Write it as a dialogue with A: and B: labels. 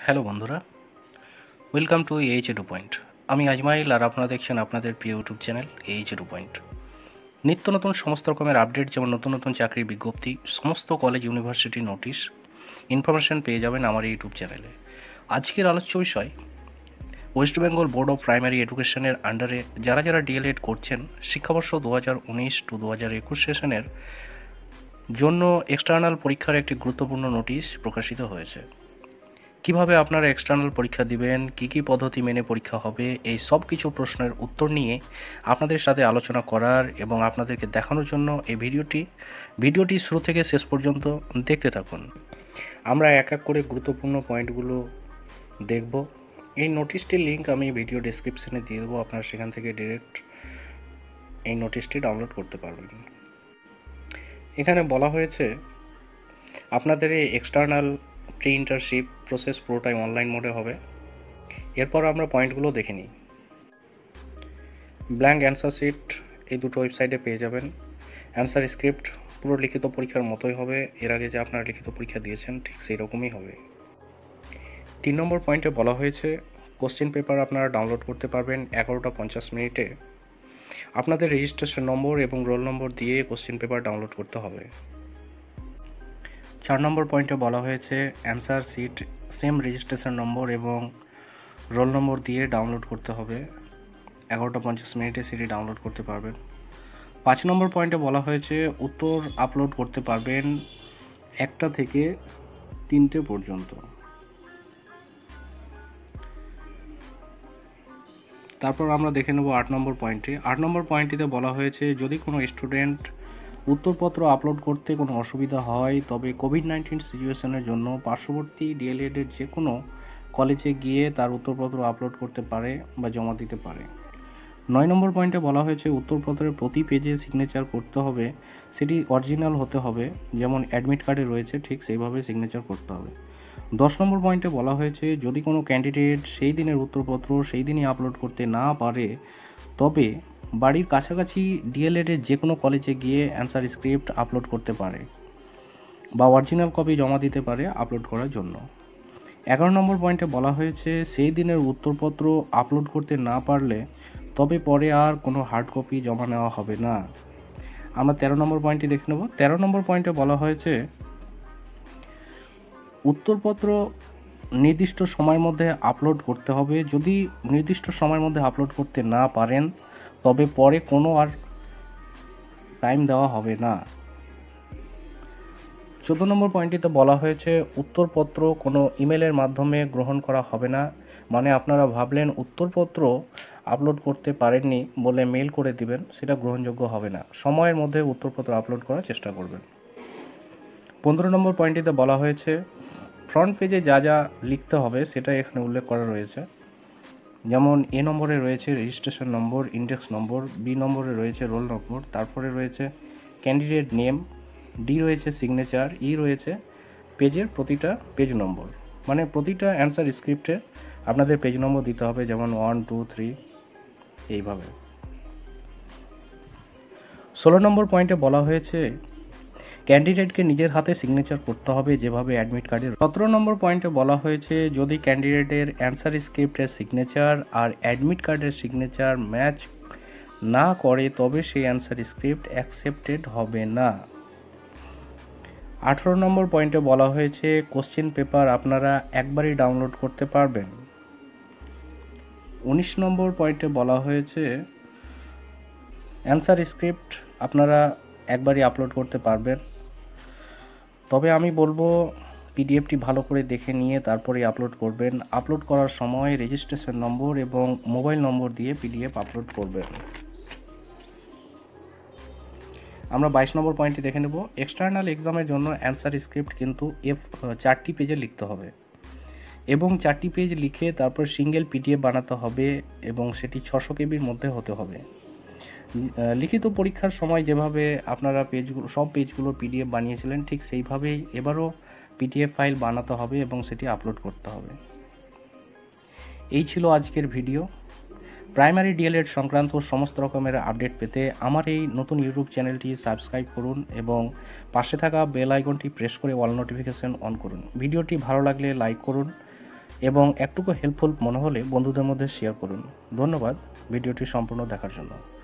A: Hello বন্ধুরা, welcome to EduPoint। আমি আজমাইল আর আপনারা দেখছেন আপনাদের প্রিয় ইউটিউব চ্যানেল EduPoint। নিত্য নতুন সমস্ত রকমের আপডেট, যেমন নতুন নতুন চাকরির বিজ্ঞপ্তি, সমস্ত কলেজ ইউনিভার্সিটি নোটিশ, ইনফরমেশন পেয়ে যাবেন আমার এই ইউটিউব চ্যানেলে। আজকের আলোচ্য বিষয়, West Bengal board of primary এডুকেশনের আন্ডারে যারা যারা DLED করছেন, শিক্ষাবর্ষ 2019-2021 সেশনের জন্য এক্সটার্নাল পরীক্ষার একটি গুরুত্বপূর্ণ নোটিশ প্রকাশিত হয়েছে। কিভাবে আপনারা এক্সটার্নাল পরীক্ষা দিবেন, কি পদ্ধতি মেনে পরীক্ষা হবে, এই সব কিছু প্রশ্নের উত্তর নিয়ে আপনাদের সাথে আলোচনা করার এবং আপনাদেরকে দেখানোর জন্য এই ভিডিওটি শুরু থেকে শেষ পর্যন্ত দেখতে থাকুন। আমরা এক এক করে গুরুত্বপূর্ণ পয়েন্টগুলো দেখব। এই নোটিশটির লিঙ্ক আমি ভিডিও ডেসক্রিপশনে দিয়ে দেবো, আপনারা সেখান থেকে ডিরেক্ট এই নোটিশটি ডাউনলোড করতে পারবেন। এখানে বলা হয়েছে আপনাদের এই এক্সটার্নাল প্রি ইন্টার্নশিপ প্রসেস পুরোটাই অনলাইন মোডে হবে। এরপর আমরা পয়েন্টগুলো দেখে নিই। ব্ল্যাঙ্ক অ্যান্সার শিট এই দুটো ওয়েবসাইটে পেয়ে যাবেন। অ্যান্সার স্ক্রিপ্ট পুরো লিখিত পরীক্ষার মতোই হবে, এর আগে যে আপনারা লিখিত পরীক্ষা দিয়েছেন ঠিক সেই রকমই হবে। 3 নম্বর পয়েন্টে বলা হয়েছে কোশ্চেন পেপার আপনারা ডাউনলোড করতে পারবেন 11:50 মিনিটে। আপনাদের রেজিস্ট্রেশন নম্বর এবং রোল নম্বর দিয়ে কোশ্চেন পেপার ডাউনলোড করতে হবে। 4 নম্বর পয়েন্টে বলা হয়েছে answer sheet same registration number এবং রোল নম্বর দিয়ে ডাউনলোড করতে হবে। 11:50 মিনিটে সেটি ডাউনলোড করতে পারবেন। 5 নম্বর পয়েন্টে বলা হয়েছে উত্তর আপলোড করতে পারবেন 1টা থেকে 3টে পর্যন্ত। তারপর আমরা দেখে নেব 8 নম্বর পয়েন্টে। 8 নম্বর পয়েন্টটিতে বলা হয়েছে যদি কোনো স্টুডেন্ট উত্তরপত্র আপলোড করতে কোনো অসুবিধা হয় তবে কোভিড-19 সিচুয়েশনের জন্য পার্শ্ববর্তী DLED এর যে কোনো কলেজে গিয়ে তার উত্তরপত্র আপলোড করতে পারে বা জমা দিতে পারে। 9 নম্বর পয়েন্টে বলা হয়েছে উত্তরপত্রের প্রতি পেজে সিগনেচার করতে হবে, সেটি অরিজিনাল হতে হবে, যেমন অ্যাডমিট কার্ডে রয়েছে ঠিক সেইভাবে সিগনেচার করতে হবে। 10 নম্বর পয়েন্টে বলা হয়েছে যদি কোনো ক্যান্ডিডেট সেই দিনের উত্তরপত্র সেই দিনই আপলোড করতে না পারে তবে বাড়ির কাছাকাছি DLED এর যে কোনো কলেজে গিয়ে অ্যান্সার স্ক্রিপ্ট আপলোড করতে পারে বা অরিজিনাল কপি জমা দিতে পারে আপলোড করার জন্য। 11 নম্বর পয়েন্টে বলা হয়েছে সেই দিনের উত্তরপত্র আপলোড করতে না পারলে তবে পরে আর কোনো হার্ড কপি জমা নেওয়া হবে না। আমরা 13 নম্বর পয়েন্টটি দেখে নেব। 13 নম্বর পয়েন্টে বলা হয়েছে উত্তরপত্র নির্দিষ্ট সময়ের মধ্যে আপলোড করতে হবে, যদি নির্দিষ্ট সময়ের মধ্যে আপলোড করতে না পারেন তবে পরে কোনো আর টাইম দেওয়া হবে না। 14 নম্বর পয়েন্টটিতে বলা হয়েছে উত্তরপত্র কোনো ইমেলের মাধ্যমে গ্রহণ করা হবে না, মানে আপনারা ভাবলেন উত্তরপত্র আপলোড করতে পারেননি বলে মেল করে দিবেন, সেটা গ্রহণযোগ্য হবে না। সময়ের মধ্যে উত্তরপত্র আপলোড করার চেষ্টা করবেন। 15 নম্বর পয়েন্টটিতে বলা হয়েছে ফ্রন্ট পেজে যা যা লিখতে হবে সেটা এখানে উল্লেখ করা রয়েছে, যেমন A নম্বরে রয়েছে registration number, index number, B নম্বরে রয়েছে রোল নম্বর, তারপরে রয়েছে ক্যান্ডিডেট নেম, D রয়েছে সিগনেচার, E রয়েছে পেজের প্রতিটা পেজ নম্বর, মানে প্রতিটা অ্যান্সার স্ক্রিপ্টে আপনাদের পেজ নম্বর দিতে হবে, যেমন 1, 2, 3 এইভাবে। 16 নম্বর পয়েন্টে বলা হয়েছে ক্যান্ডিডেটকে নিজের হাতে সিগনেচার করতে হবে যেভাবে অ্যাডমিট কার্ডের। 17 নম্বর পয়েন্টে বলা হয়েছে যদি ক্যান্ডিডেটের অ্যান্সার স্ক্রিপ্টের সিগনেচার আর অ্যাডমিট কার্ডের সিগনেচার ম্যাচ না করে তবে সেই অ্যান্সার স্ক্রিপ্ট অ্যাকসেপ্টেড হবে না। 18 নম্বর পয়েন্টে বলা হয়েছে কোশ্চেন পেপার আপনারা একবারই ডাউনলোড করতে পারবেন। 19 নম্বর পয়েন্টে বলা হয়েছে অ্যান্সার স্ক্রিপ্ট আপনারা একবারই আপলোড করতে পারবেন, তবে আমি বলবো পিডিএফটি ভালো করে দেখে নিয়ে তারপরে আপলোড করবেন। আপলোড করার সময় রেজিস্ট্রেশন নম্বর এবং মোবাইল নম্বর দিয়ে পিডিএফ আপলোড করবেন। আমরা 22 নম্বর পয়েন্টটি দেখে নেব। এক্সটার্নাল এক্সামের জন্য অ্যান্সার স্ক্রিপ্ট কিন্তু 4টি পেজে লিখতে হবে এবং 4টি পেজ লিখে তারপর সিঙ্গেল পিডিএফ বানাতে হবে এবং সেটি 600 কেবির মধ্যে হতে হবে। লিখিত পরীক্ষার সময় যেভাবে আপনারা সব পেজগুলো পিডিএফ বানিয়েছিলেন ঠিক সেইভাবেই এবারও পিডিএফ ফাইল বানাতে হবে এবং সেটি আপলোড করতে হবে। এই ছিল আজকের ভিডিও। প্রাইমারি DLED সংক্রান্ত সমস্ত রকমের আপডেট পেতে আমার এই নতুন ইউটিউব চ্যানেলটি সাবস্ক্রাইব করুন এবং পাশে থাকা বেল আইকনটি প্রেস করে অল নোটিফিকেশন অন করুন। ভিডিওটি ভালো লাগলে লাইক করুন এবং একটুকু হেল্পফুল মনে হলে বন্ধুদের মধ্যে শেয়ার করুন। ধন্যবাদ ভিডিওটি সম্পূর্ণ দেখার জন্য।